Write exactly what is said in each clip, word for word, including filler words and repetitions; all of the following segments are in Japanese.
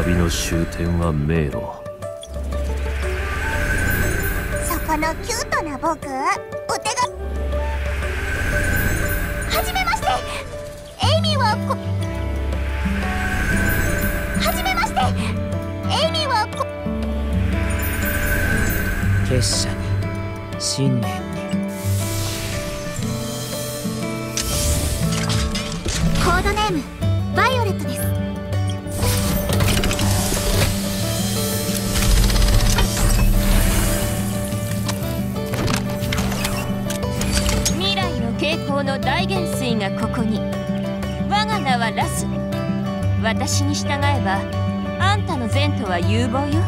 旅の終点は迷路。 そこのキュートな僕、お手が。はじめまして、エイミーはこ。はじめまして、エイミーはこ。 結社に信念に。 コードネームバイオレットです。 未来の傾向の大元帥がここに。我が名はラス。私に従えばあんたの前途は有望よ。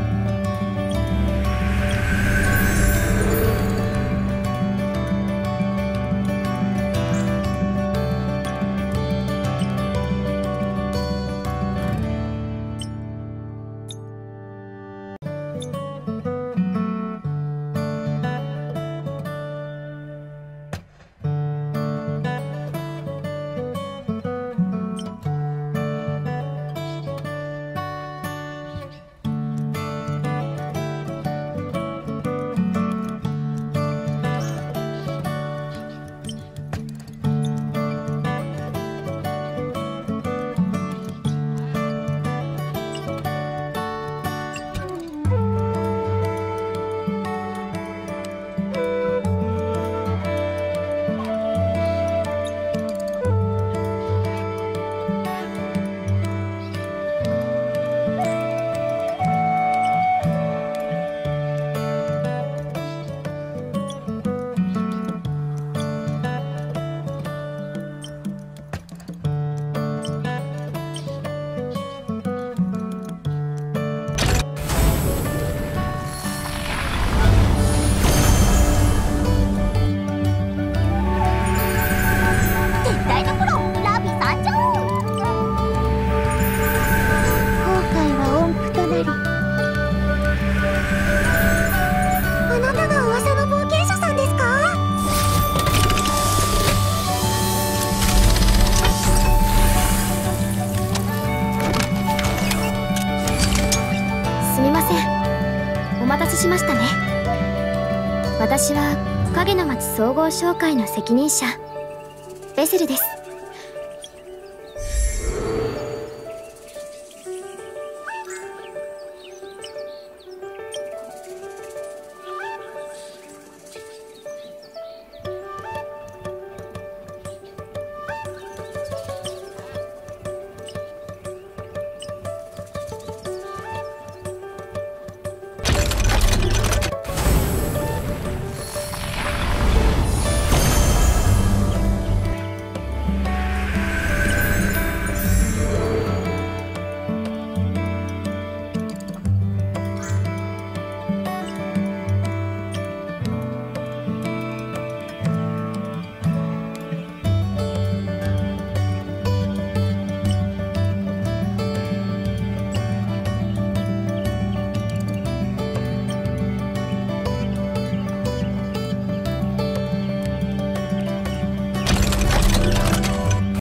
しましたね。私は影の町総合商会の責任者ベセルです。